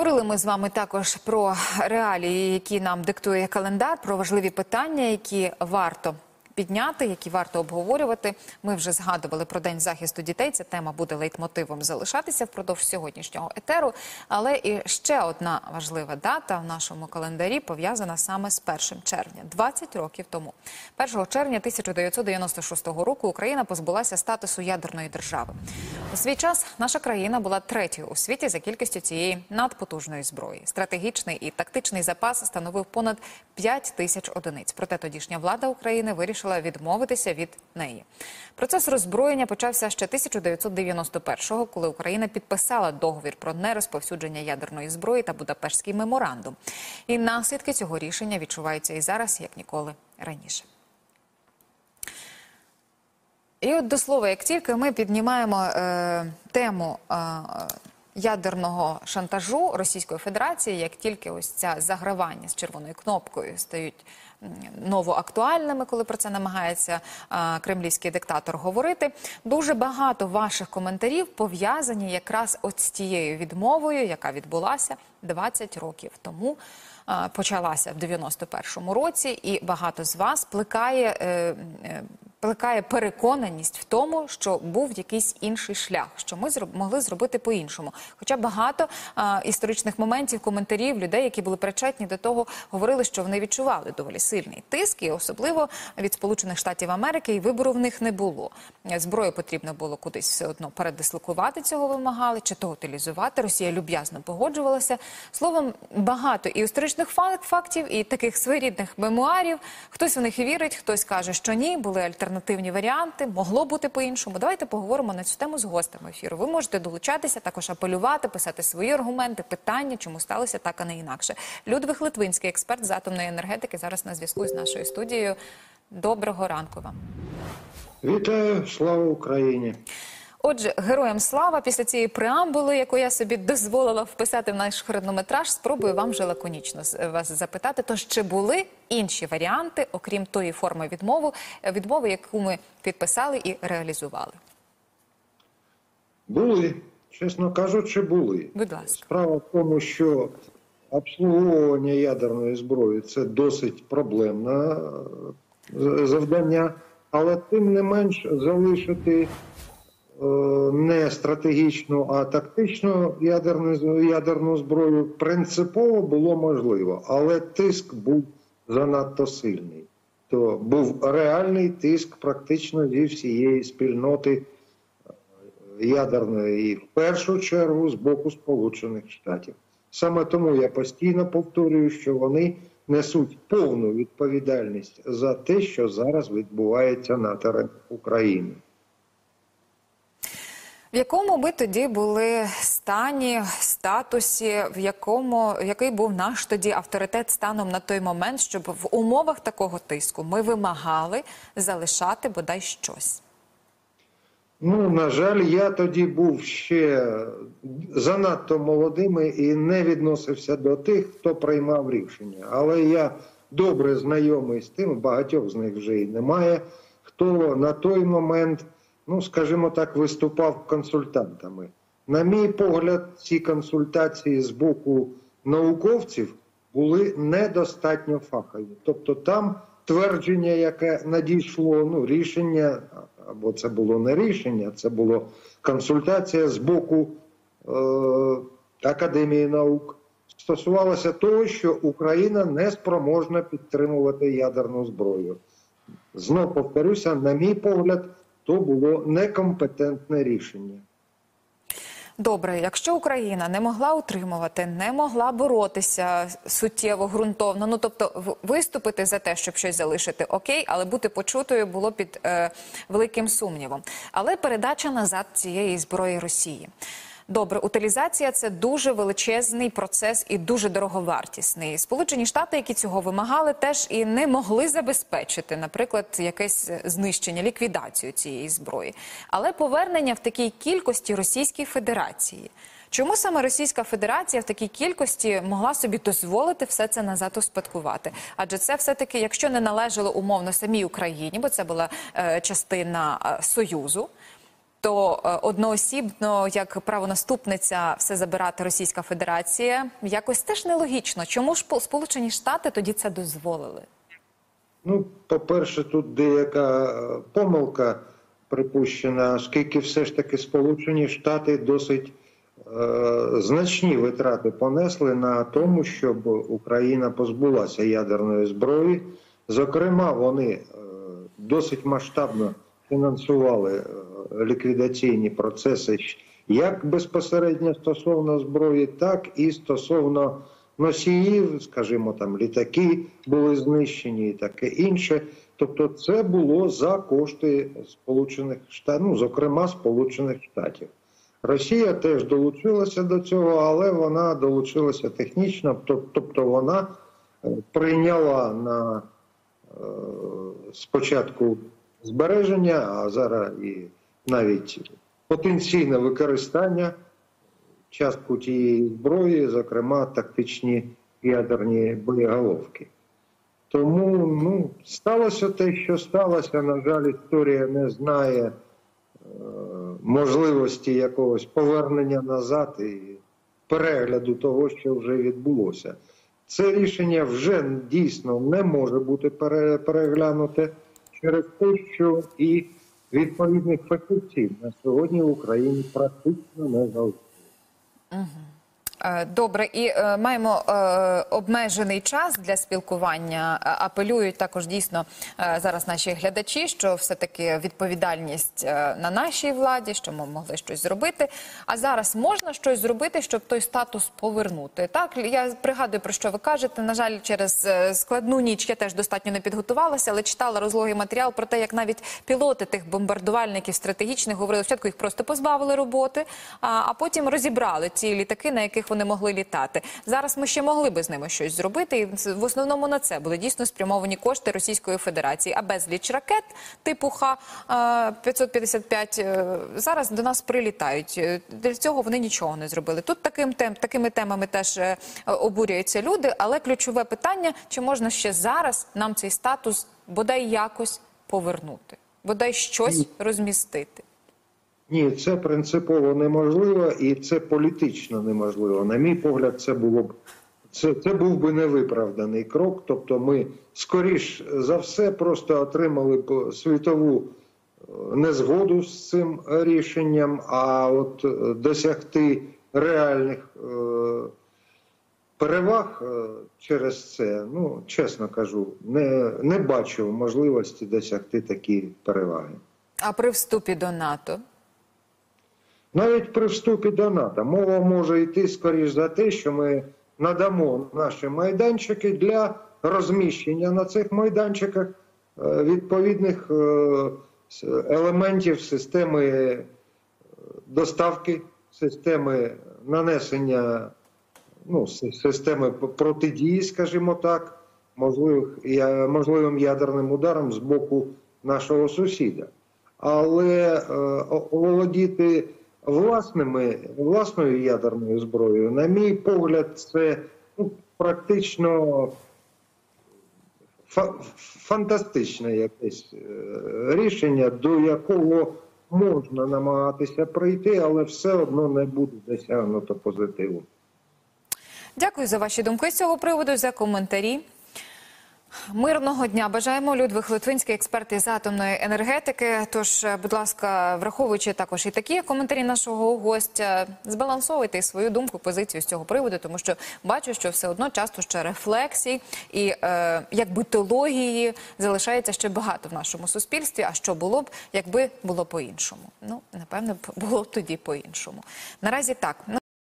Говорили ми з вами також про реалії, які нам диктує календар, про важливі питання, які варто підняти, які варто обговорювати. Ми вже згадували про День захисту дітей. Ця тема буде лейтмотивом залишатися впродовж сьогоднішнього етеру. Але і ще одна важлива дата в нашому календарі пов'язана саме з 1 червня. 20 років тому. 1 червня 1996 року Україна позбулася статусу ядерної держави. У свій час наша країна була третьою у світі за кількістю цієї надпотужної зброї. Стратегічний і тактичний запас становив понад 5 тисяч одиниць. Проте тодішня влада України вирішила відмовитися від неї. Процес роззброєння почався ще 1991-го, коли Україна підписала договір про нерозповсюдження ядерної зброї та Будапештський меморандум. І наслідки цього рішення відчуваються і зараз, як ніколи раніше. І от до слова, як тільки ми піднімаємо тему ядерного шантажу Російської Федерації, як тільки ось ця загравання з червоною кнопкою стають новоактуальними, коли про це намагається кремлівський диктатор говорити, дуже багато ваших коментарів пов'язані якраз от з тією відмовою, яка відбулася 20 років тому, почалася в 91-му році, і багато з вас плекає переконаність в тому, що був якийсь інший шлях, що ми могли зробити по-іншому. Хоча багато історичних моментів, коментарів людей, які були причетні до того, говорили, що вони відчували доволі сильний тиск, і особливо від Сполучених Штатів Америки, і вибору в них не було. Зброю потрібно було кудись все одно передислокувати, цього вимагали, чи то утилізувати. Росія люб'язно погоджувалася. Словом, багато і історичних фактів, і таких своєрідних мемуарів. Хтось в них вірить, хтось каже, що ні, були альтернативні варіанти, могло бути по-іншому. Давайте поговоримо на цю тему з гостями ефіру. Ви можете долучатися, також апелювати, писати свої аргументи, питання, чому сталося так, а не інакше. Людвиг Литвинський, експерт з атомної енергетики, зараз на зв'язку з нашою студією. Доброго ранку вам. Вітаю, слава Україні. Отже, героям слава. Після цієї преамбули, яку я собі дозволила вписати в наш хронометраж, спробую вам вже лаконічно вас запитати. Тож, чи були інші варіанти, окрім тої форми відмови, яку ми підписали і реалізували? Були. Чесно кажучи, були. Будь ласка. Справа в тому, що обслуговування ядерної зброї – це досить проблемне завдання, але тим не менш залишити не стратегічну, а тактичну ядерну зброю принципово було можливо, але тиск був занадто сильний. То був реальний тиск практично зі всієї спільноти ядерної і в першу чергу з боку Сполучених Штатів. Саме тому я постійно повторюю, що вони несуть повну відповідальність за те, що зараз відбувається на терені України. В якому ми тоді були стані, статусі, який був наш тоді авторитет станом на той момент, щоб в умовах такого тиску ми вимагали залишати бодай щось? Ну, на жаль, я тоді був ще занадто молодим і не відносився до тих, хто приймав рішення. Але я добре знайомий з тим, багатьох з них вже і немає, хто на той момент, ну, скажімо так, виступав консультантами. На мій погляд, ці консультації з боку науковців були недостатньо фахові. Тобто там твердження, яке надійшло, ну, рішення, або це було не рішення, це було консультація з боку Академії наук, стосувалося того, що Україна не спроможна підтримувати ядерну зброю. Знов повторюся, на мій погляд, то було некомпетентне рішення. Добре, якщо Україна не могла утримувати, не могла боротися суттєво, ґрунтовно, ну тобто виступити за те, щоб щось залишити, окей, але бути почутою було під великим сумнівом. Але передача назад цієї зброї Росії. Добре, утилізація – це дуже величезний процес і дуже дороговартісний. Сполучені Штати, які цього вимагали, теж і не могли забезпечити, наприклад, якесь знищення, ліквідацію цієї зброї. Але повернення в такій кількості Російській Федерації. Чому саме Російська Федерація в такій кількості могла собі дозволити все це назад успадкувати? Адже це все-таки, якщо не належало умовно самій Україні, бо це була частина Союзу, то одноосібно, як правонаступниця, все забирати Російська Федерація, якось теж нелогічно. Чому ж Сполучені Штати тоді це дозволили? Ну, по-перше, тут деяка помилка припущена, оскільки все ж таки Сполучені Штати досить значні витрати понесли на тому, щоб Україна позбулася ядерної зброї. Зокрема, вони досить масштабно фінансували ліквідаційні процеси як безпосередньо стосовно зброї, так і стосовно носіїв, скажімо, там літаки були знищені і таке інше. Тобто це було за кошти Сполучених Штатів, ну, зокрема Сполучених Штатів. Росія теж долучилася до цього, але вона долучилася технічно, тобто вона прийняла на спочатку збереження, а зараз і навіть потенційне використання частку тієї зброї, зокрема тактичні ядерні боєголовки. Тому сталося те, що сталося. На жаль, історія не знає можливості якогось повернення назад і перегляду того, що вже відбулося. Це рішення вже дійсно не може бути переглянуте через те, що і відповідних фахівців на сьогодні в Україні практично не залишилося. Добре, і маємо обмежений час для спілкування. Апелюють також дійсно зараз наші глядачі, що все-таки відповідальність на нашій владі, що ми могли щось зробити. А зараз можна щось зробити, щоб той статус повернути? Так, я пригадую, про що ви кажете. На жаль, через складну ніч я теж достатньо не підготувалася, але читала розлогий матеріал про те, як навіть пілоти тих бомбардувальників стратегічних говорили, спочатку їх просто позбавили роботи, а потім розібрали ці літаки, на яких вони могли літати. Зараз ми ще могли би з ними щось зробити, і в основному на це були дійсно спрямовані кошти Російської Федерації. А безліч ракет типу Х-555 зараз до нас прилітають. Для цього вони нічого не зробили. Тут такими темами теж обурюються люди, але ключове питання, чи можна ще зараз нам цей статус бодай якось повернути, бодай щось розмістити? Ні, це принципово неможливо і це політично неможливо. На мій погляд, це був би невиправданий крок. Тобто ми, скоріш за все, просто отримали б світову незгоду з цим рішенням, а от досягти реальних переваг через це, чесно кажу, не бачу можливості досягти такі переваги. А при вступі до НАТО? Навіть при вступі до НАТО мова може йти, скоріш за те, що ми надамо наші майданчики для розміщення на цих майданчиках відповідних елементів системи доставки, системи нанесення, системи протидії, скажімо так, можливим ядерним ударом з боку нашого сусіда. Але оволодіти власною ядерною зброєю, на мій погляд, це практично фантастичне якесь рішення, до якого можна намагатися прийти, але все одно не буде досягнуто позитиву. Дякую за ваші думки з цього приводу, за коментарі. Мирного дня бажаємо. Людвиг Литвинський, експерт із атомної енергетики. Тож, будь ласка, враховуючи також і такі коментарі нашого гостя, збалансовуйте свою думку, позицію з цього приводу, тому що бачу, що все одно часто ще рефлексій і якби теології залишається ще багато в нашому суспільстві. А що було б, якби було по-іншому? Напевно, було б тоді по-іншому. Наразі так.